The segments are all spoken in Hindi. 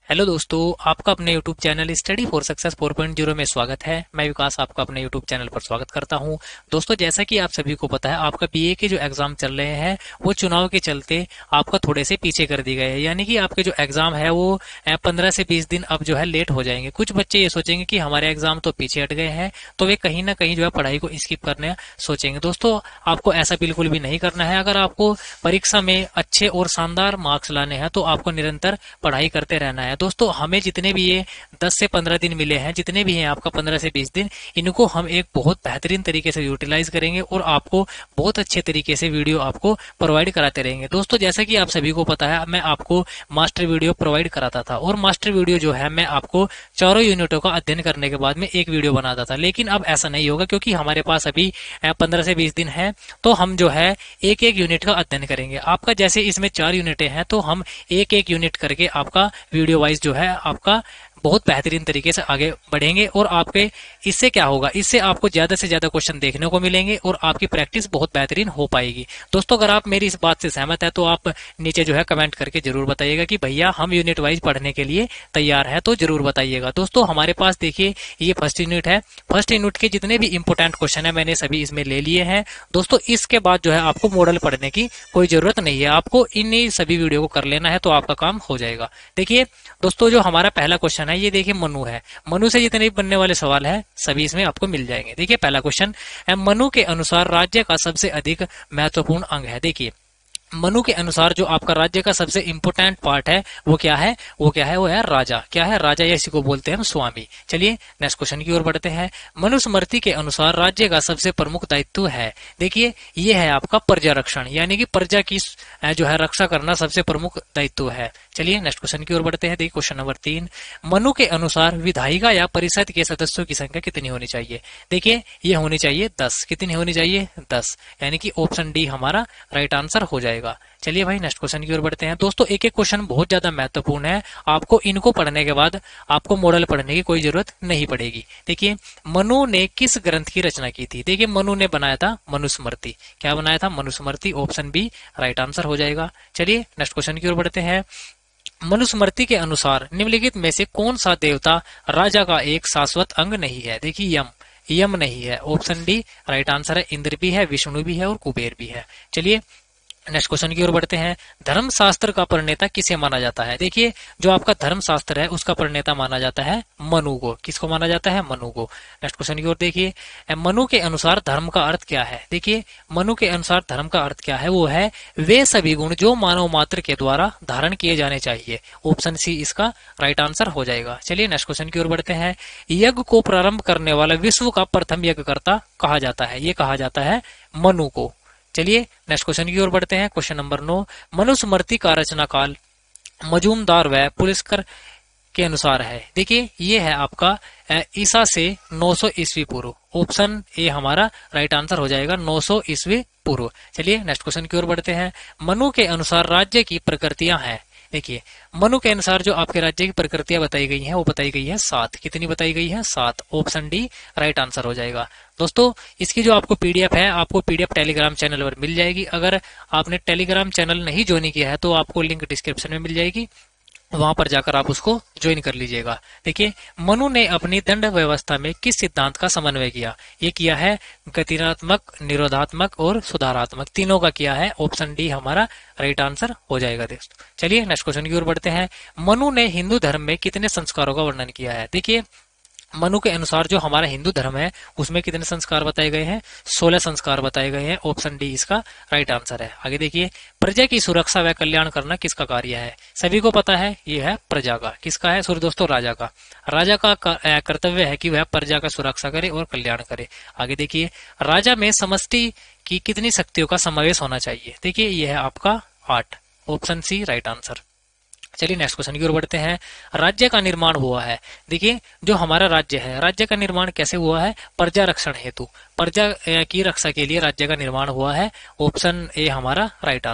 हेलो दोस्तों, आपका अपने YouTube channel study for success 4.0 में स्वागत है। मैं विकास आपका अपने यूट्यूब चैनल पर स्वागत करता हूं। दोस्तों, जैसा कि आप सभी को पता है, आपका बीए के जो एग्जाम चल रहे हैं वो चुनाव के चलते आपका थोड़े से पीछे कर दी गए हैं। यानी कि आपके जो एग्जाम है वो 15 से 20 दिन अब जो है लेट हो जाएंगे। कुछ बच्चे ये सोचेंगे कि हमारे एग्जाम तो पीछे हट गए हैं, तो वे कहीं ना कहीं जो है पढ़ाई को स्किप करने सोचेंगे। दोस्तों, आपको ऐसा बिल्कुल भी नहीं करना है। अगर आपको परीक्षा में अच्छे और शानदार मार्क्स लाने हैं तो आपको निरंतर पढ़ाई करते रहना है। दोस्तों, हमें जितने भी ये 10 से 15 दिन मिले हैं, जितने भी हैं आपका 15 से 20 दिन, इनको हम एक बहुत बेहतरीन तरीके से यूटिलाइज करेंगे और आपको बहुत अच्छे तरीके से वीडियो आपको प्रोवाइड कराते रहेंगे। दोस्तों, जैसा कि आप सभी को पता है, मैं आपको मास्टर वीडियो प्रोवाइड कराता था और मास्टर वीडियो जो है मैं आपको चारों यूनिटों का अध्ययन करने के बाद में एक वीडियो बनाता था। लेकिन अब ऐसा नहीं होगा, क्योंकि हमारे पास अभी 15 से 20 दिन है, तो हम जो है एक एक यूनिट का अध्ययन करेंगे। आपका जैसे इसमें 4 यूनिटें हैं, तो हम एक एक यूनिट करके आपका वीडियो वाइज जो है आपका बहुत बेहतरीन तरीके से आगे बढ़ेंगे। और आपके इससे क्या होगा, इससे आपको ज्यादा से ज्यादा क्वेश्चन देखने को मिलेंगे और आपकी प्रैक्टिस बहुत बेहतरीन हो पाएगी। दोस्तों, अगर आप मेरी इस बात से सहमत है तो आप नीचे जो है कमेंट करके जरूर बताइएगा कि भैया हम यूनिट वाइज पढ़ने के लिए तैयार है, तो जरूर बताइएगा। दोस्तों, हमारे पास देखिए ये फर्स्ट यूनिट है। फर्स्ट यूनिट के जितने भी इंपोर्टेंट क्वेश्चन है मैंने सभी इसमें ले लिए हैं। दोस्तों, इसके बाद जो है आपको मॉडल पढ़ने की कोई जरूरत नहीं है, आपको इन सभी वीडियो को कर लेना है तो आपका काम हो जाएगा। देखिए दोस्तों, जो हमारा पहला क्वेश्चन है, ये देखिए मनु है। मनु से जितने भी बनने वाले सवाल है सभी इसमें आपको मिल जाएंगे। देखिए पहला क्वेश्चन है, मनु के अनुसार राज्य का सबसे अधिक महत्वपूर्ण अंग है। देखिए मनु के अनुसार जो आपका राज्य का सबसे इंपोर्टेंट पार्ट है वो क्या है, वो है राजा। क्या है? राजा, या इसी को बोलते हैं हम स्वामी। चलिए नेक्स्ट क्वेश्चन की ओर बढ़ते हैं। मनुस्मृति के अनुसार राज्य का सबसे प्रमुख दायित्व है। देखिए ये है आपका प्रजा रक्षण, यानी कि प्रजा की जो है रक्षा करना सबसे प्रमुख दायित्व है। चलिए नेक्स्ट क्वेश्चन की ओर बढ़ते हैं। देखिए क्वेश्चन नंबर 3, मनु के अनुसार विधायिका या परिषद के सदस्यों की संख्या कितनी होनी चाहिए। देखिए ये होनी चाहिए 10। कितनी होनी चाहिए? 10, यानी कि ऑप्शन डी हमारा राइट आंसर हो जाएगा। चलिए भाई नेक्स्ट क्वेश्चन की ओर बढ़ते हैं। दोस्तों, एक एक क्वेश्चन बहुत ज्यादा महत्वपूर्ण है, आपको इनको पढ़ने के बाद आपको मॉडल पढ़ने की कोई जरूरत नहीं पड़ेगी। देखिए मनु ने किस ग्रंथ की रचना की थी। देखिए मनु ने बनाया था मनुस्मृति। क्या बनाया था? Manusmriti. Option B right answer हो जाएगा। चलिए नेक्स्ट क्वेश्चन की ओर बढ़ते हैं। मनुस्मृति के अनुसार निम्नलिखित में से कौन सा देवता राजा का एक शाश्वत अंग नहीं है। देखिए यम नहीं है। ऑप्शन डी राइट आंसर है। इंद्र भी है, विष्णु भी है और कुबेर भी है। चलिए नेक्स्ट क्वेश्चन की ओर बढ़ते हैं। धर्मशास्त्र का प्रणेता किसे माना जाता है। देखिए जो आपका धर्मशास्त्र है उसका प्रणेता माना जाता है मनु को। किसको माना जाता है? मनु को। नेक्स्ट क्वेश्चन की ओर देखिए, मनु के अनुसार धर्म का अर्थ क्या है। देखिए मनु के अनुसार धर्म का अर्थ क्या है, वो है वे सभी गुण जो मानव मात्र के द्वारा धारण किए जाने चाहिए। ऑप्शन सी इसका राइट आंसर हो जाएगा। चलिए नेक्स्ट क्वेश्चन की ओर बढ़ते हैं। यज्ञ को प्रारंभ करने वाला विश्व का प्रथम यज्ञकर्ता कहा जाता है। ये कहा जाता है मनु को। चलिए नेक्स्ट क्वेश्चन की ओर बढ़ते हैं। क्वेश्चन नंबर 9, मनुस्मृति का रचना काल मजूमदार व पुलिस्कर के अनुसार है। देखिए ये है आपका ईसा से 900 ईस्वी पूर्व। ऑप्शन ए हमारा राइट आंसर हो जाएगा, 900 ईस्वी पूर्व। चलिए नेक्स्ट क्वेश्चन की ओर बढ़ते हैं। मनु के अनुसार राज्य की प्रकृतियां हैं। देखिए मनु के अनुसार जो आपके राज्य की प्रकृतियां बताई गई हैं वो बताई गई है 7। कितनी बताई गई है? 7। ऑप्शन डी राइट आंसर हो जाएगा। दोस्तों, इसकी जो आपको पीडीएफ है, आपको पीडीएफ टेलीग्राम चैनल पर मिल जाएगी। अगर आपने टेलीग्राम चैनल नहीं ज्वाइन किया है तो आपको लिंक डिस्क्रिप्शन में मिल जाएगी, वहां पर जाकर आप उसको ज्वाइन कर लीजिएगा। देखिए मनु ने अपनी दंड व्यवस्था में किस सिद्धांत का समन्वय किया। ये किया है गतिनात्मक, निरोधात्मक और सुधारात्मक, तीनों का किया है। ऑप्शन डी हमारा राइट आंसर हो जाएगा दोस्तों। चलिए नेक्स्ट क्वेश्चन की ओर बढ़ते हैं। मनु ने हिंदू धर्म में कितने संस्कारों का वर्णन किया है। देखिए मनु के अनुसार जो हमारा हिंदू धर्म है उसमें कितने संस्कार बताए गए हैं? 16 संस्कार बताए गए हैं। ऑप्शन डी इसका राइट आंसर है। आगे देखिए, प्रजा की सुरक्षा व कल्याण करना किसका कार्य है। सभी को पता है ये है प्रजा का। किसका है? सॉरी दोस्तों, राजा का। राजा का कर्तव्य है कि वह प्रजा का सुरक्षा करे और कल्याण करे। आगे देखिए, राजा में समष्टि की कितनी शक्तियों का समावेश होना चाहिए। देखिए ये है आपका 8। Option C right answer. चलिए नेक्स्ट क्वेश्चन की ओर बढ़ते हैं। राज्य का निर्माण हुआ है। देखिए जो हमारा राज्य है, राज्य का निर्माण कैसे हुआ है? प्रजा रक्षण हेतु, प्रजा की रक्षा के लिए राज्य का निर्माण हुआ है। ऑप्शन ए हमारा राइट आंसर।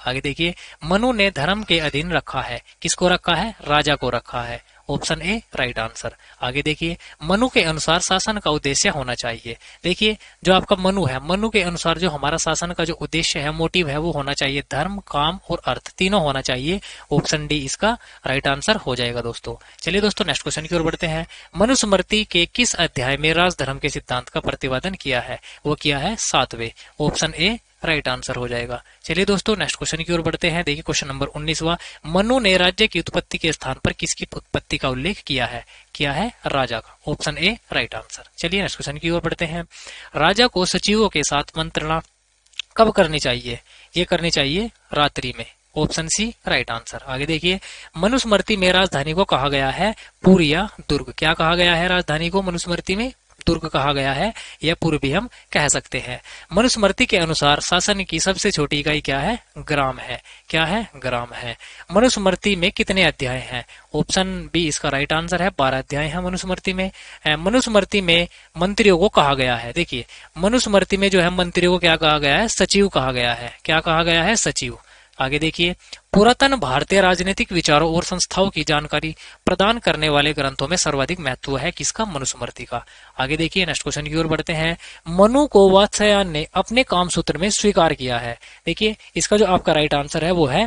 आगे देखिए, मनु ने धर्म के अधीन रखा है, किसको रखा है? राजा को रखा है। Option A right answer. आगे देखिए, मनु के अनुसार शासन का उद्देश्य होना चाहिए। देखिए, जो आपका मनु है, मनु के अनुसार जो हमारा शासन का जो उद्देश्य है, मोटिव है, वो होना चाहिए धर्म, काम और अर्थ, तीनों होना चाहिए। ऑप्शन डी इसका राइट आंसर हो जाएगा दोस्तों। चलिए दोस्तों, नेक्स्ट क्वेश्चन की ओर बढ़ते हैं। मनुस्मृति के किस अध्याय में राजधर्म के सिद्धांत का प्रतिपादन किया है? वो किया है 7वें। ऑप्शन ए राइट आंसर हो जाएगा। चलिए दोस्तों, नेक्स्ट क्वेश्चन की ओर बढ़ते हैं। देखिए, क्वेश्चन नंबर 19वां, मनु ने राज्य की उत्पत्ति के स्थान पर किसकी उत्पत्ति का उल्लेख किया है? किया है राजा का। Option A right answer. चलिए नेक्स्ट क्वेश्चन की ओर बढ़ते हैं। राजा को सचिवों के साथ मंत्रणा कब करनी चाहिए? ये करनी चाहिए रात्रि में। Option C right answer. आगे देखिए, मनुस्मृति में राजधानी को कहा गया है पुर या दुर्ग? क्या कहा गया है राजधानी को मनुस्मृति में? दुर्ग कहा गया है, या पुर भी हम कह सकते हैं। मनुस्मृति के अनुसार शासन की सबसे छोटी इकाई क्या है? ग्राम है। क्या है? ग्राम है। मनुस्मृति में कितने अध्याय हैं? ऑप्शन बी इसका राइट आंसर है, 12 अध्याय हैं मनुस्मृति में। मनुस्मृति में मंत्रियों को कहा गया है, देखिए मनुस्मृति में जो है मंत्रियों को क्या कहा गया है? सचिव कहा गया है। क्या कहा गया है? सचिव। आगे देखिए, पुरातन भारतीय राजनीतिक विचारों और संस्थाओं की जानकारी प्रदान करने वाले ग्रंथों में सर्वाधिक महत्व है किसका? मनुस्मृति का। आगे देखिए, नेक्स्ट क्वेश्चन की ओर बढ़ते हैं। मनु को वात्स्यायन ने अपने काम सूत्र में स्वीकार किया है। देखिए, इसका जो आपका राइट आंसर है वो है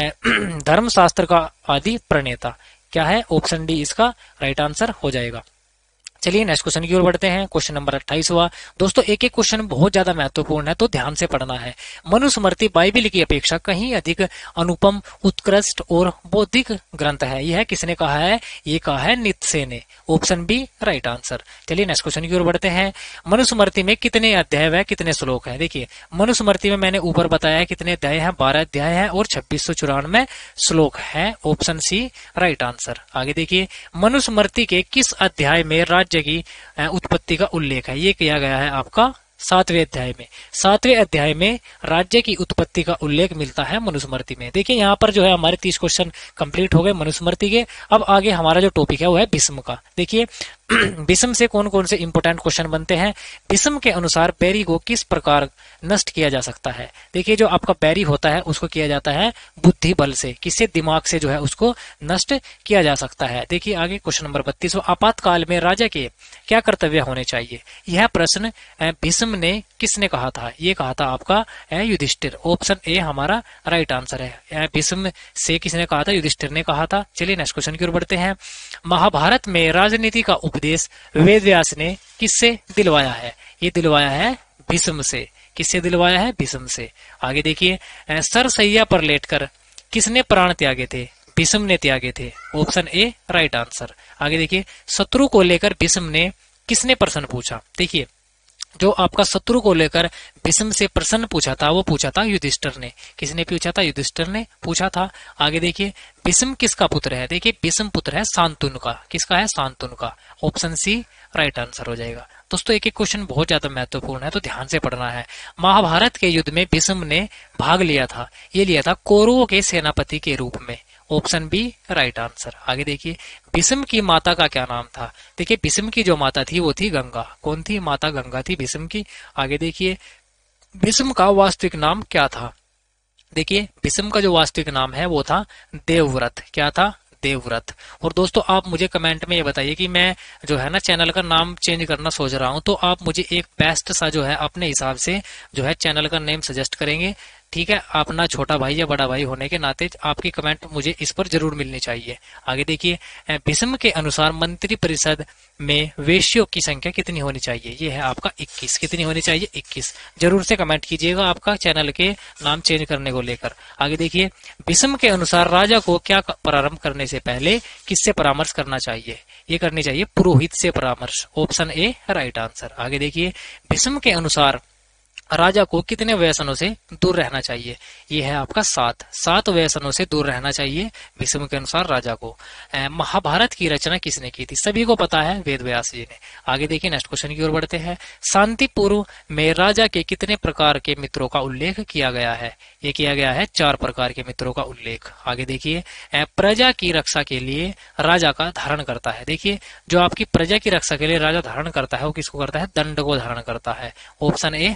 धर्मशास्त्र का आदि प्रणेता। क्या है? ऑप्शन डी इसका राइट आंसर हो जाएगा। चलिए नेक्स्ट क्वेश्चन की ओर बढ़ते हैं। क्वेश्चन नंबर 28वां। दोस्तों, एक एक क्वेश्चन बहुत ज्यादा महत्वपूर्ण है, तो ध्यान से पढ़ना है। मनुस्मृति बाइबिल की अपेक्षा कहीं अधिक अनुपम, उत्कृष्ट और बौद्धिक ग्रंथ है। यह किसने कहा है? ये कहा है नीत्शे ने। Option B right answer. चलिए नेक्स्ट क्वेश्चन की ओर बढ़ते हैं। मनुस्मृति में कितने अध्याय व कितने श्लोक है? देखिए, मनुस्मृति में मैंने ऊपर बताया कितने अध्याय हैं, 12 अध्याय है और 2694 श्लोक है। Option C right answer. आगे देखिए, मनुस्मृति के किस अध्याय में राज्य की उत्पत्ति का उल्लेख है? ये किया गया है आपका 7वें अध्याय में। 7वें अध्याय में राज्य की उत्पत्ति का उल्लेख मिलता है मनुस्मृति में। देखिए, यहाँ पर जो है हमारे 30 क्वेश्चन कंप्लीट हो गए मनुस्मृति के। अब आगे हमारा जो टॉपिक है वो है भीष्म का। देखिए, भीष्म से कौन कौन से इंपोर्टेंट क्वेश्चन बनते हैं? भीष्म के अनुसार बैरी को किस प्रकार नष्ट किया जा सकता है? देखिए, जो आपका बैरी होता है उसको किया जाता है बुद्धि बल से। किससे? दिमाग से जो है उसको नष्ट किया जा सकता है। देखिए आगे क्वेश्चन नंबर 32, आपातकाल में राजा के क्या कर्तव्य होने चाहिए? यह प्रश्न भीष्म ने किसने कहा था? ये कहा था आपका युधिष्ठिर। ऑप्शन ए हमारा राइट आंसर है। भीष्म से किसने कहा था? युधिष्ठिर ने कहा था। चलिए नेक्स्ट क्वेश्चन की ओर बढ़ते हैं। महाभारत में राजनीति का उपदेश वेद व्यास ने किससे दिलवाया है? ये दिलवाया है भीष्म से। किससे दिलवाया है? भीष्म से। आगे देखिए, सरसैया पर लेटकर किसने प्राण त्यागे थे? भीष्म ने त्यागे थे। Option A right answer. आगे देखिए, शत्रु को लेकर भीष्म ने किसने प्रश्न पूछा? देखिए, जो आपका शत्रु को लेकर भीष्म से प्रश्न पूछा था वो पूछा था युधिष्ठिर ने। किसने पूछा था? युधिष्ठिर ने पूछा था। आगे देखिए, भीष्म किसका पुत्र है? देखिए, भीष्म पुत्र है शांतनु का। किसका है? शांतनु का। ऑप्शन सी राइट आंसर हो जाएगा। दोस्तों, एक एक क्वेश्चन बहुत ज्यादा महत्वपूर्ण है, तो ध्यान से पढ़ना है। महाभारत के युद्ध में भीष्म ने भाग लिया था। ये लिया था कौरवों के सेनापति के रूप में। Option B right answer. आगे देखिए, भीष्म की माता का क्या नाम था? देखिए, भीष्म की जो माता थी वो थी गंगा। कौन थी? माता गंगा थी भीष्म की। आगे देखिए, भीष्म का वास्तविक नाम क्या था? देखिए, भीष्म का जो वास्तविक नाम है वो था देवव्रत। क्या था? देवव्रत। और दोस्तों, आप मुझे कमेंट में ये बताइए कि मैं जो है ना चैनल का नाम चेंज करना सोच रहा हूं, तो आप मुझे एक बेस्ट सा जो है अपने हिसाब से जो है चैनल का नेम सजेस्ट करेंगे। ठीक है, अपना छोटा भाई या बड़ा भाई होने के नाते आपकी कमेंट मुझे इस पर जरूर मिलनी चाहिए। आगे देखिए, भीष्म के अनुसार मंत्री परिषद में वेश्यों की संख्या कितनी होनी चाहिए? ये है आपका 21। कितनी होनी चाहिए? 21। जरूर से कमेंट कीजिएगा आपका चैनल के नाम चेंज करने को लेकर। आगे देखिए, भीष्म के अनुसार राजा को क्या प्रारंभ करने से पहले किससे परामर्श करना चाहिए? ये करनी चाहिए पुरोहित से परामर्श। Option A right answer. आगे देखिए, भीष्म के अनुसार राजा को कितने व्यसनों से दूर रहना चाहिए? ये है आपका 7 व्यसनों से दूर रहना चाहिए भीष्म के अनुसार राजा को। महाभारत की रचना किसने की थी? सभी को पता है, वेद व्यास जी ने। आगे देखिए, नेक्स्ट क्वेश्चन की ओर बढ़ते हैं। शांति पूर्व में राजा के कितने प्रकार के मित्रों का उल्लेख किया गया है? ये किया गया है 4 प्रकार के मित्रों का उल्लेख। आगे देखिए, प्रजा की रक्षा के लिए राजा का धारण करता है। देखिए, जो आपकी प्रजा की रक्षा के लिए राजा धारण करता है वो किसको करता है? दंड को धारण करता है। Option A right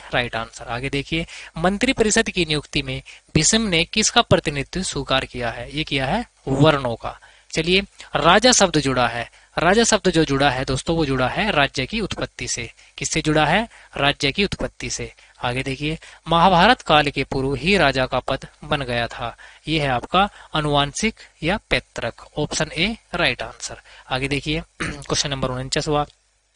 answer. आगे देखिए, मंत्रिपरिषद की नियुक्ति में भीष्म ने किसका प्रतिनिधित्व स्वीकार किया है? ये किया है वर्णों का। चलिए, राजा शब्द जुड़ा है। राजा शब्द जो जुड़ा है दोस्तों, वो जुड़ा है राज्य की उत्पत्ति से। किससे जुड़ा है? राज्य की उत्पत्ति से। आगे देखिए, महाभारत काल के पूर्व ही राजा का पद बन गया था। ये है आपका अनुवांशिक या पैतृक। Option A right answer. आगे देखिए, क्वेश्चन नंबर 49वां,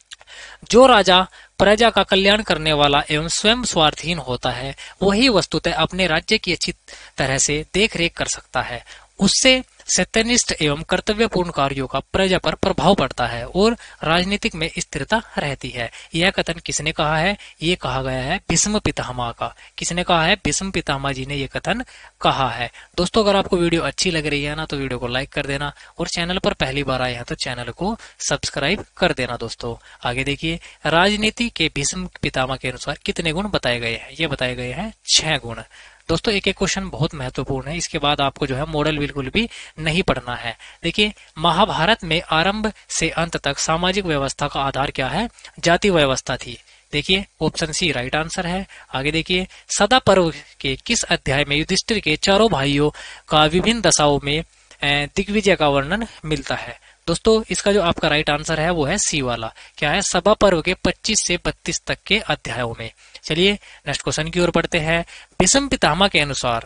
जो राजा प्रजा का कल्याण करने वाला एवं स्वयं स्वार्थहीन होता है, वही वस्तुतः अपने राज्य की अच्छी तरह से देख रेख कर सकता है। उससे सत्यनिष्ठ एवं कर्तव्यपूर्ण कार्यों का प्रजा पर प्रभाव पड़ता है और राजनीतिक में स्थिरता रहती है। यह कथन किसने कहा है? ये कहा गया है भीष्म पितामह का। किसने कहा है? भीष्म पितामह जी ने ये कथन कहा है। दोस्तों, अगर आपको वीडियो अच्छी लग रही है ना, तो वीडियो को लाइक कर देना और चैनल पर पहली बार आए हैं तो चैनल को सब्सक्राइब कर देना दोस्तों। आगे देखिए, राजनीति के भीष्म पितामह के अनुसार कितने गुण बताए गए हैं? ये बताए गए हैं 6 गुण। दोस्तों, एक एक क्वेश्चन बहुत महत्वपूर्ण है। इसके बाद आपको जो है मॉडल बिल्कुल भी नहीं पढ़ना है। देखिए, महाभारत में आरंभ से अंत तक सामाजिक व्यवस्था का आधार क्या है? जाति व्यवस्था थी। देखिए, ऑप्शन सी राइट आंसर है। आगे देखिए, सदा पर्व के किस अध्याय में युधिष्ठिर के चारों भाइयों का विभिन्न दशाओं में दिग्विजय का वर्णन मिलता है? दोस्तों, इसका जो आपका राइट आंसर है वो है सी वाला। क्या है? सभा पर्व के 25 से 32 तक के अध्यायों में। चलिए, नेक्स्ट क्वेश्चन की ओर बढ़ते हैं। भीष्म पितामह के अनुसार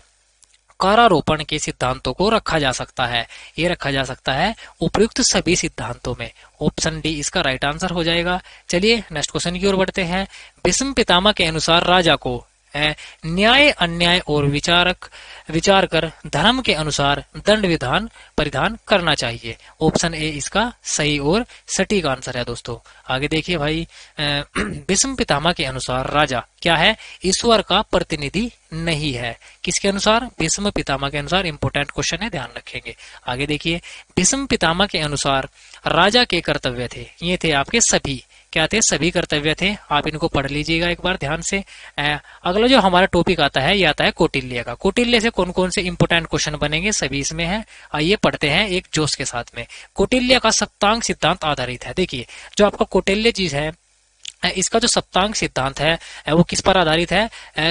कारारोपण के सिद्धांतों को रखा जा सकता है। ये रखा जा सकता है उपयुक्त सभी सिद्धांतों में। ऑप्शन डी इसका राइट आंसर हो जाएगा। चलिए, नेक्स्ट क्वेश्चन की ओर बढ़ते हैं। भीष्म पितामह के अनुसार राजा को न्याय, अन्याय और विचार कर धर्म के अनुसार दंड विधान परिधान करना चाहिए। ऑप्शन ए इसका सही और सटीक आंसर है दोस्तों। आगे देखिए भाई, भीष्म पितामह के अनुसार राजा क्या है? ईश्वर का प्रतिनिधि नहीं है। किसके अनुसार? भीष्म पितामह के अनुसार। इंपोर्टेंट क्वेश्चन है, ध्यान रखेंगे। आगे देखिए, भीष्म पितामह के अनुसार राजा के कर्तव्य थे, ये थे आपके सभी, क्या थे? सभी कर्तव्य थे। आप इनको पढ़ लीजिएगा एक बार ध्यान से। अगला जो हमारा टॉपिक आता है, ये आता है कौटिल्य का। कौटिल्य से कौन कौन से इंपोर्टेंट क्वेश्चन बनेंगे, सभी इसमें है। आइए पढ़ते हैं एक जोश के साथ में। कौटिल्य का सप्तांग सिद्धांत आधारित है। देखिए, जो आपका कौटिल्य चीज है, इसका जो सप्तांग सिद्धांत है वो किस पर आधारित है?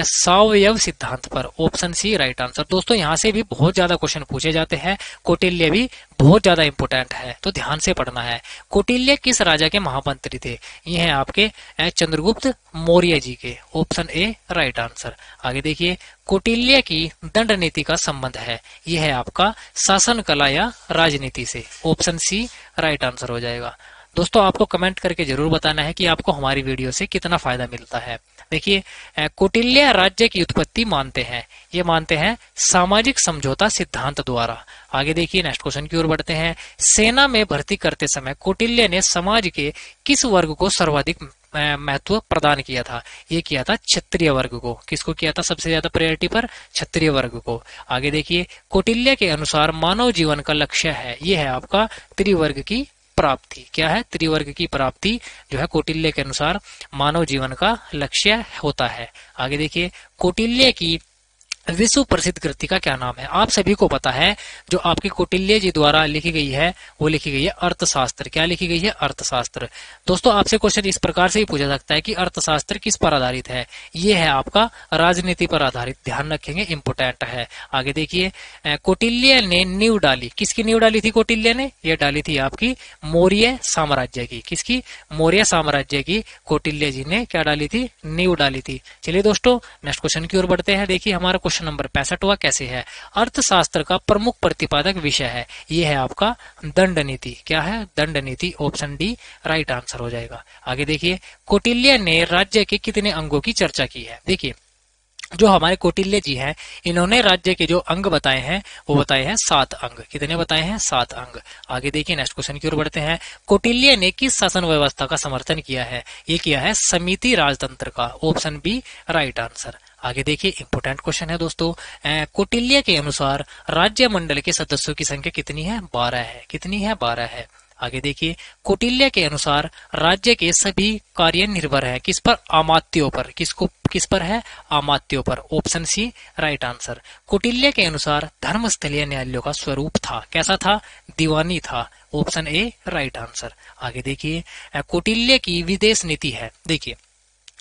सावयव सिद्धांत पर। Option C right answer. दोस्तों, यहाँ से भी बहुत ज्यादा क्वेश्चन पूछे जाते हैं। कौटिल्य भी बहुत ज्यादा इंपोर्टेंट है, तो ध्यान से पढ़ना है। कौटिल्य किस राजा के महामंत्री थे? ये है आपके चंद्रगुप्त मौर्य जी के। Option A right answer. आगे देखिए, कौटिल्य की दंड नीति का संबंध है, यह है आपका शासन कला या राजनीति से। ऑप्शन सी राइट आंसर हो जाएगा। दोस्तों, आपको कमेंट करके जरूर बताना है कि आपको हमारी वीडियो से कितना फायदा मिलता है। देखिए, कौटिल्य राज्य की उत्पत्ति मानते हैं, ये मानते हैं सामाजिक समझौता सिद्धांत द्वारा। आगे देखिए, नेक्स्ट क्वेश्चन की ओर बढ़ते हैं। सेना में भर्ती करते समय कौटिल्य ने समाज के किस वर्ग को सर्वाधिक महत्व प्रदान किया था? ये किया था क्षत्रिय वर्ग को। किसको किया था सबसे ज्यादा प्रायोरिटी पर? क्षत्रिय वर्ग को। आगे देखिए, कौटिल्य के अनुसार मानव जीवन का लक्ष्य है, ये है आपका त्रिवर्ग की प्राप्ति। क्या है? त्रिवर्ग की प्राप्ति जो है कौटिल्य के अनुसार मानव जीवन का लक्ष्य होता है। आगे देखिए, कौटिल्य की विश्व प्रसिद्ध कृति का क्या नाम है? आप सभी को पता है, जो आपकी कौटिल्य जी द्वारा लिखी गई है वो लिखी गई है अर्थशास्त्र। क्या लिखी गई है? अर्थशास्त्र। दोस्तों, आपसे क्वेश्चन इस प्रकार से ही पूछा सकता है कि अर्थशास्त्र किस पर आधारित है? ये है आपका राजनीति पर आधारित। ध्यान रखेंगे, इंपोर्टेंट है। आगे देखिए, कौटिल्य ने नींव डाली। किसकी नींव डाली थी कौटिल्य ने? ये डाली थी आपकी मौर्य साम्राज्य की। किसकी? मौर्य साम्राज्य की कौटिल्य जी ने क्या डाली थी? नींव डाली थी। चलिए दोस्तों, नेक्स्ट क्वेश्चन की ओर बढ़ते हैं। देखिए, हमारा क्वेश्चन नंबर 65वां कैसे है? अर्थशास्त्र का प्रमुख प्रतिपादक विषय है, ये है आपका दंड नीति। क्या है? दंड नीति। ऑप्शन डी राइट आंसर हो जाएगा। आगे देखिए, कौटिल्य ने राज्य के कितने अंगों की चर्चा की है? देखिए, जो हमारे कौटिल्य जी हैं, इन्होंने राज्य के जो अंग बताए हैं वो बताए हैं 7 अंग। कितने बताए हैं? 7 अंग। आगे देखिए, नेक्स्ट क्वेश्चन की ओर बढ़ते हैं। कौटिल्य ने किस शासन व्यवस्था का समर्थन किया है? ये किया है समिति राजतंत्र का। Option B right answer. आगे देखिए, इंपोर्टेंट क्वेश्चन है दोस्तों। कौटिल्य के अनुसार राज्य मंडल के सदस्यों की संख्या कितनी है? 12 है। कितनी है? 12 है। आगे देखिए, कौटिल्य के अनुसार राज्य के सभी कार्य निर्भर है किस पर? अमात्यों पर। किस पर है? अमात्यों पर। Option C right answer. Kautilya के अनुसार धर्मस्थलीय न्यायालयों का स्वरूप था, कैसा था? दीवानी था। Option A right answer. आगे देखिए, कौटिल्य की विदेश नीति है। देखिए,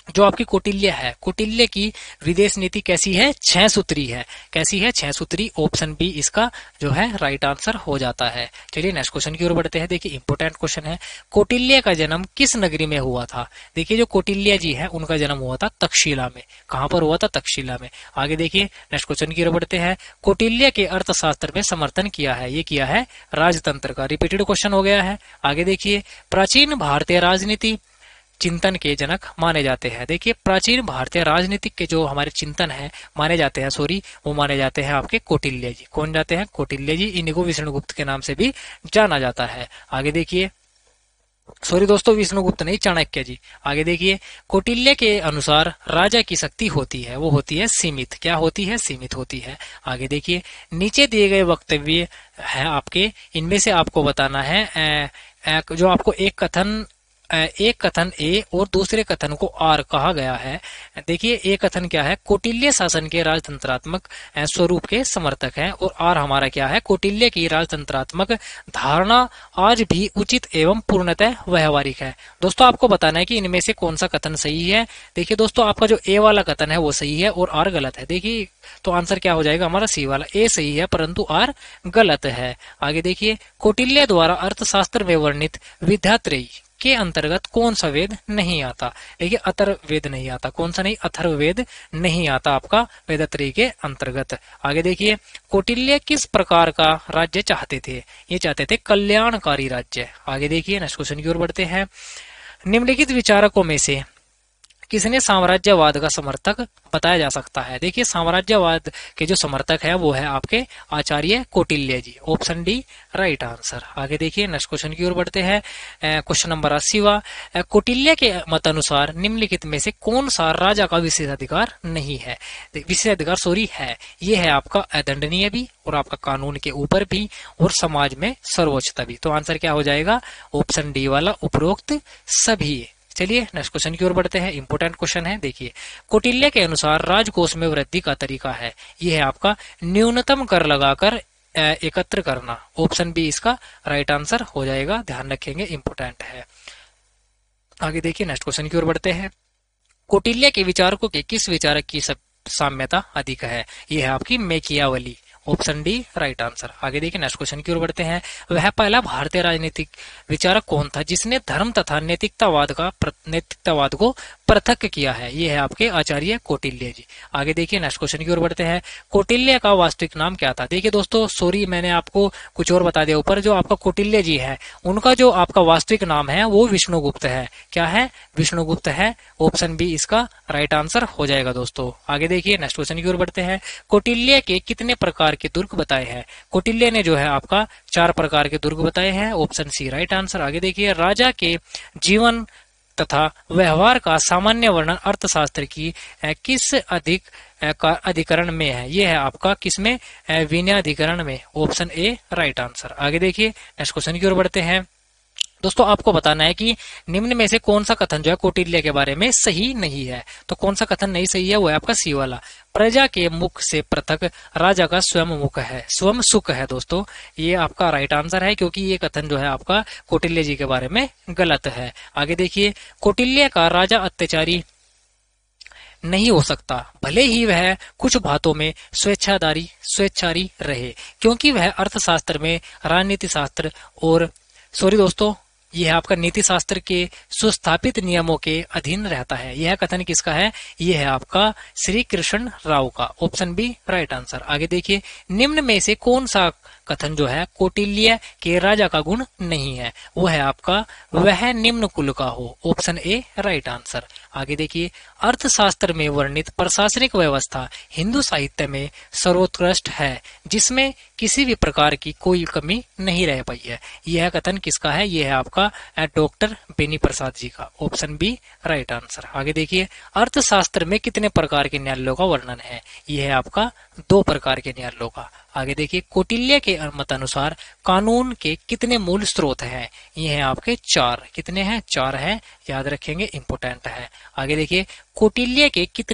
जो आपकी कौटिल्य है, कौटिल्य की विदेश नीति कैसी है? 6 सूत्री है। कैसी है? 6 सूत्री। ऑप्शन बी इसका जो है राइट आंसर हो जाता है। चलिए नेक्स्ट क्वेश्चन की ओर बढ़ते हैं। देखिए इंपोर्टेंट क्वेश्चन है, कौटिल्य का जन्म किस नगरी में हुआ था? देखिए जो कौटिल्य जी है उनका जन्म हुआ था तक्षशिला में। कहां पर हुआ था? तक्षशिला में। आगे देखिए नेक्स्ट क्वेश्चन की ओर बढ़ते हैं, कौटिल्य के अर्थशास्त्र में समर्थन किया है, ये किया है राजतंत्र का। रिपीटेड क्वेश्चन हो गया है। आगे देखिए, प्राचीन भारतीय राजनीति चिंतन के जनक माने जाते हैं। देखिए प्राचीन भारतीय राजनीतिक के जो हमारे चिंतन है माने जाते हैं, वो माने जाते हैं आपके कौटिल्य जी। कौन जाते हैं? कौटिल्य जी। इनको विष्णुगुप्त के नाम से भी जाना जाता है। आगे देखिए, दोस्तों विष्णुगुप्त नहीं, चाणक्य जी। आगे देखिए, कौटिल्य के अनुसार राजा की शक्ति होती है, वो होती है सीमित। क्या होती है? सीमित होती है। आगे देखिए, नीचे दिए गए वक्तव्य है आपके, इनमें से आपको बताना है जो आपको एक कथन ए और दूसरे कथन को आर कहा गया है। देखिए एक कथन क्या है? कौटिल्य शासन के राजतंत्रात्मक स्वरूप के समर्थक हैं, और आर हमारा क्या है? कौटिल्य की राजतंत्रात्मक धारणा आज भी उचित एवं पूर्णतः व्यवहारिक है। दोस्तों आपको बताना है कि इनमें से कौन सा कथन सही है। देखिए दोस्तों, आपका जो ए वाला कथन है वो सही है और आर गलत है। देखिए तो आंसर क्या हो जाएगा हमारा? सी वाला। ए सही है परंतु आर गलत है। आगे देखिए, कौटिल्य द्वारा अर्थशास्त्र में वर्णित विद्यात्रयी के अंतर्गत कौन सा वेद नहीं आता? देखिए अथर्ववेद नहीं आता। कौन सा नहीं? अथर्ववेद नहीं आता आपका वेदत्रयी के अंतर्गत। आगे देखिए, कौटिल्य किस प्रकार का राज्य चाहते थे? ये चाहते थे कल्याणकारी राज्य। आगे देखिए नेक्स्ट क्वेश्चन की ओर बढ़ते हैं, निम्नलिखित विचारकों में से किसने साम्राज्यवाद का समर्थक बताया जा सकता है? देखिए साम्राज्यवाद के जो समर्थक है वो है आपके Acharya Kautilya ji. Option D right answer. आगे देखिए नेक्स्ट क्वेश्चन की ओर बढ़ते हैं। क्वेश्चन नंबर 80वां, कौटिल्य के मत अनुसार निम्नलिखित में से कौन सा राजा का विशेषाधिकार नहीं है? विशेषाधिकार है, ये है आपका अदंडनीय भी, और आपका कानून के ऊपर भी, और समाज में सर्वोच्चता भी। तो आंसर क्या हो जाएगा? ऑप्शन डी वाला, उपरोक्त सभी। चलिए नेक्स्ट क्वेश्चन की ओर बढ़ते हैं। इंपोर्टेंट क्वेश्चन है। देखिए, कौटिल्य के अनुसार राजकोष में वृद्धि का तरीका है, यह है आपका न्यूनतम कर लगाकर एकत्र करना। ऑप्शन बी इसका राइट आंसर हो जाएगा। ध्यान रखेंगे, इंपोर्टेंट है। आगे देखिए नेक्स्ट क्वेश्चन की ओर बढ़ते हैं, कौटिल्य के विचारकों के किस विचारक की साम्यता अधिक है? यह है आपकी Machiavelli. Option D right answer. आगे देखिए नेक्स्ट क्वेश्चन की ओर बढ़ते हैं, वह पहला भारतीय राजनीतिक विचारक कौन था जिसने धर्म तथा नैतिकतावाद को पृथक किया है? ये है आपके आचार्य कौटिल्य जी। आगे देखिए नेक्स्ट क्वेश्चन की ओर बढ़ते हैं, कौटिल्य का वास्तविक नाम क्या था? देखिए दोस्तों मैंने आपको कुछ और बता दिया ऊपर, जो आपका कौटिल्य जी है उनका जो आपका वास्तविक नाम है वो विष्णुगुप्त है। क्या है? विष्णुगुप्त है। ऑप्शन बी इसका राइट आंसर हो जाएगा दोस्तों। आगे देखिए नेक्स्ट क्वेश्चन की ओर बढ़ते हैं, कौटिल्य के कितने प्रकार के दुर्ग बताए हैं? कौटिल्य ने जो है आपका 4 प्रकार के दुर्ग बताए हैं। Option C right answer. आगे देखिए, राजा के जीवन तथा व्यवहार का सामान्य वर्णन अर्थशास्त्र की किस अधिकरण में है? यह है आपका किसमें? विनयाधिकरण में। Option A right answer. आगे देखिए नेक्स्ट क्वेश्चन की ओर बढ़ते हैं। दोस्तों आपको बताना है कि निम्न में से कौन सा कथन जो है कौटिल्य के बारे में सही नहीं है। तो कौन सा कथन नहीं सही है? वो है आपका सी वाला, प्रजा के मुख से पृथक राजा का स्वयं मुख है, स्वयं सुख है। दोस्तों ये आपका राइट आंसर है, क्योंकि ये कथन जो है आपका कौटिल्य जी के बारे में गलत है। आगे देखिए, कौटिल्य का राजा अत्याचारी नहीं हो सकता, भले ही वह कुछ बातों में स्वेच्छाचारी रहे, क्योंकि वह अर्थशास्त्र में राजनीति शास्त्र और दोस्तों यह आपका नीति शास्त्र के सुस्थापित नियमों के अधीन रहता है। यह कथन किसका है? यह है आपका श्री कृष्ण राव का। Option B right answer. आगे देखिए, निम्न में से कौन सा कथन जो है कौटिल्य के राजा का गुण नहीं है? वो है आपका वह निम्न कुल का हो। Option A right answer. आगे देखिए, अर्थशास्त्र में वर्णित प्रशासनिक व्यवस्था हिंदू साहित्य में सर्वोत्कृष्ट है, जिसमें किसी भी प्रकार की कोई कमी नहीं रह पाई है। यह कथन किसका है? यह है आपका डॉक्टर बेनी प्रसाद जी का। Option B right answer. आगे देखिए, अर्थशास्त्र में कितने प्रकार के न्यायालयों का वर्णन है? यह है आपका 2 प्रकार के न्यायालयों का। आगे देखिए, कौटिल्य के मत अनुसार कानून के कितने मूल स्रोत हैं? ये हैं आपके 4। कितने हैं? 4 हैं, याद रखेंगे, इंपोर्टेंट है। आगे देखिए, कौटिल्य के कितने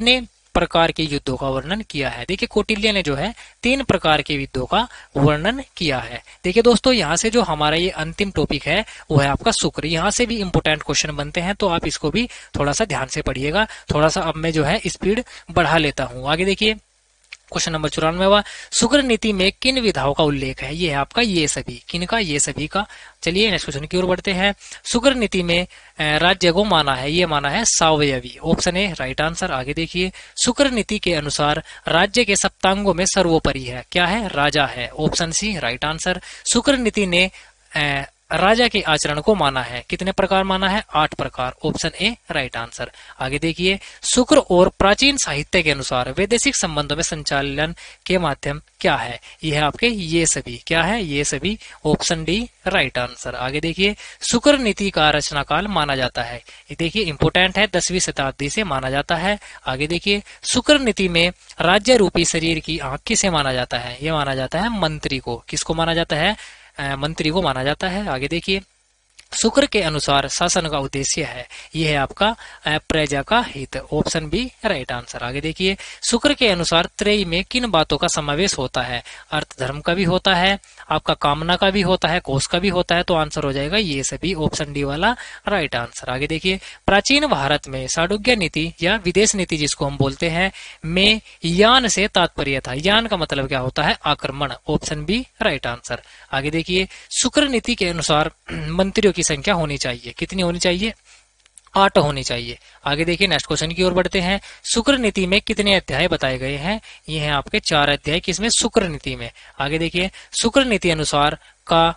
प्रकार के युद्धों का वर्णन किया है। देखिए कौटिल्य ने जो है 3 प्रकार के युद्धों का वर्णन किया है। देखिए दोस्तों यहाँ से जो हमारा ये अंतिम टॉपिक है वो है आपका शुक्र। यहाँ से भी इंपोर्टेंट क्वेश्चन बनते हैं, तो आप इसको भी थोड़ा सा ध्यान से पढ़िएगा। थोड़ा सा अब मैं जो है स्पीड बढ़ा लेता हूँ। आगे देखिए क्वेश्चन नंबर 94वां, शुक्र नीति में किन विधाओं का उल्लेख है? ये है आपका ये सभी, किन का? ये सभी का। चलिए नेक्स्ट क्वेश्चन की ओर बढ़ते हैं। शुक्र नीति में राज्य को माना है, ये माना है सावयवी। Option A right answer. आगे देखिए शुक्र नीति के अनुसार राज्य के सप्तांगों में सर्वोपरि है, क्या है? राजा है। Option C right answer. Shukra Niti ने राजा के आचरण को माना है, कितने प्रकार माना है? 8 प्रकार। Option A right answer. आगे देखिए शुक्र और प्राचीन साहित्य के अनुसार वैदेशिक संबंधों में संचालन के माध्यम क्या है? यह है आपके ये सभी, क्या है? ये सभी। Option D right answer. आगे देखिए शुक्र नीति का रचना काल माना जाता है, ये देखिए इंपोर्टेंट है, 10वीं शताब्दी से माना जाता है। आगे देखिए शुक्र नीति में राज्य रूपी शरीर की आंख किसे माना जाता है? ये माना जाता है मंत्री को। किसको माना जाता है? मंत्री को माना जाता है। आगे देखिए शुक्र के अनुसार शासन का उद्देश्य है, यह है आपका प्रजा का हित। Option B right answer. आगे देखिए शुक्र के अनुसार त्रयी में किन बातों का समावेश होता है? अर्थ धर्म का भी होता है, आपका कामना का भी होता है, कोष का भी होता है, तो आंसर हो जाएगा ये सभी। ऑप्शन डी वाला राइट आंसर। आगे देखिए प्राचीन भारत में साडुज्ञ नीति या विदेश नीति जिसको हम बोलते हैं में यान से तात्पर्य था। यान का मतलब क्या होता है? आक्रमण। Option B right answer. आगे देखिए शुक्र नीति के अनुसार मंत्रियों की संख्या होनी चाहिए, कितनी होनी चाहिए? 8 होनी चाहिए। आगे देखिए नेक्स्ट क्वेश्चन की ओर बढ़ते हैं। शुक्र नीति में कितने अध्याय बताए गए हैं? ये हैं आपके 4 अध्याय। किसमें? शुक्र नीति में। आगे देखिए शुक्र नीति अनुसार का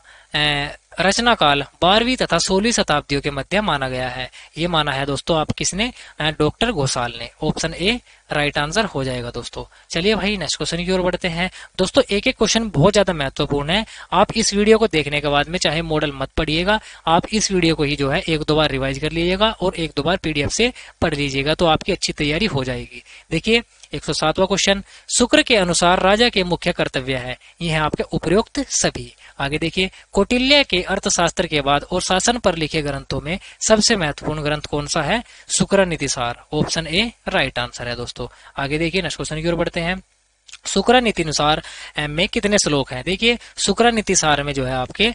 रचना काल 12वीं तथा 16वीं शताब्दियों के मध्य माना गया है, ये माना है दोस्तों आप किसने? डॉक्टर घोषाल ने। ऑप्शन ए राइट आंसर हो जाएगा दोस्तों। चलिए भाई नेक्स्ट क्वेश्चन की ओर बढ़ते हैं। दोस्तों एक एक क्वेश्चन बहुत ज्यादा महत्वपूर्ण है, आप इस वीडियो को देखने के बाद में चाहे मॉडल मत पढ़िएगा, आप इस वीडियो को ही जो है 1-2 बार रिवाइज कर लीजिएगा और 1-2 बार पीडीएफ से पढ़ लीजिएगा, तो आपकी अच्छी तैयारी हो जाएगी। देखिए 107वां क्वेश्चन, शुक्र के अनुसार राजा के मुख्य कर्तव्य है, ये है आपके उपरोक्त सभी। आगे देखिए कौटिल्य के अर्थशास्त्र के बाद और शासन पर लिखे ग्रंथों में सबसे महत्वपूर्ण ग्रंथ कौन सा है? शुक्र नीति सार। ऑप्शन ए राइट आंसर है दोस्तों। आगे देखिए नेक्स्ट क्वेश्चन की ओर बढ़ते हैं। शुक्र नीति अनुसार में कितने श्लोक हैं? देखिए शुक्र नीति सार में जो है आपके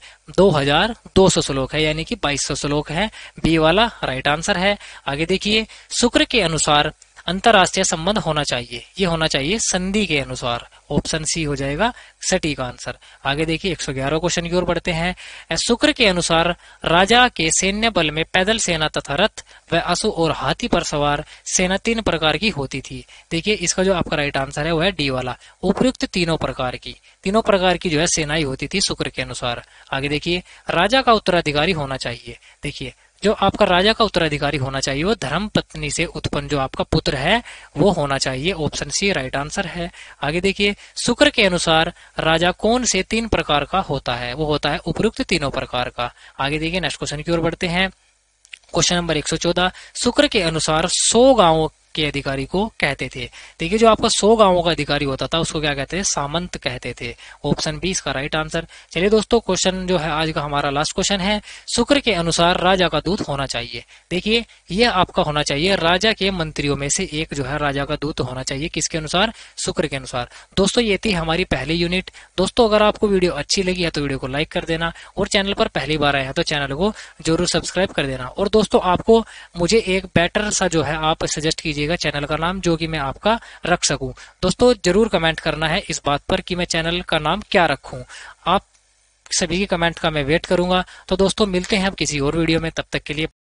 2200 श्लोक है, यानी कि 2200 श्लोक है। बी वाला राइट आंसर है। आगे देखिए शुक्र के अनुसार अंतरराष्ट्रीय संबंध होना चाहिए, ये होना चाहिए संधि के अनुसार। ऑप्शन सी हो जाएगा सटीक आंसर। आगे देखिए 111 क्वेश्चन की ओर बढ़ते हैं। शुक्र के अनुसार राजा के सैन्य बल में पैदल सेना तथा रथ व अश्व और हाथी पर सवार सेना 3 प्रकार की होती थी। देखिए इसका जो आपका राइट आंसर है वो है डी वाला, उपयुक्त तीनों प्रकार की जो है सेनाएं होती थी शुक्र के अनुसार। आगे देखिए राजा का उत्तराधिकारी होना चाहिए। देखिए जो आपका राजा का उत्तराधिकारी होना चाहिए वो धर्म पत्नी से उत्पन्न जो आपका पुत्र है वो होना चाहिए। ऑप्शन सी राइट आंसर है। आगे देखिए शुक्र के अनुसार राजा कौन से 3 प्रकार का होता है? वो होता है उपयुक्त तीनों प्रकार का। आगे देखिए नेक्स्ट क्वेश्चन की ओर बढ़ते हैं। क्वेश्चन नंबर 114, शुक्र के अनुसार 100 गांवों के अधिकारी को कहते थे। देखिए जो आपका 100 गांवों का अधिकारी होता था उसको क्या कहते थे? सामंत कहते थे। ऑप्शन बी इसका राइट आंसर। चलिए दोस्तों क्वेश्चन जो है आज का हमारा लास्ट क्वेश्चन है, शुक्र के अनुसार राजा का दूत होना चाहिए। देखिए यह आपका होना चाहिए राजा के मंत्रियों में से एक जो है राजा का दूत होना चाहिए, किसके अनुसार? शुक्र के अनुसार। दोस्तों ये थी हमारी पहली यूनिट। दोस्तों अगर आपको वीडियो अच्छी लगी है तो वीडियो को लाइक कर देना, और चैनल पर पहली बार आए हैं तो चैनल को जरूर सब्सक्राइब कर देना। और दोस्तों आपको मुझे एक बेटर सा जो है आप सजेस्ट कीजिएगा चैनल का नाम जो कि मैं आपका रख सकूं। दोस्तों जरूर कमेंट करना है इस बात पर कि मैं चैनल का नाम क्या रखूं। आप सभी के कमेंट का मैं वेट करूंगा। तो दोस्तों मिलते हैं अब किसी और वीडियो में, तब तक के लिए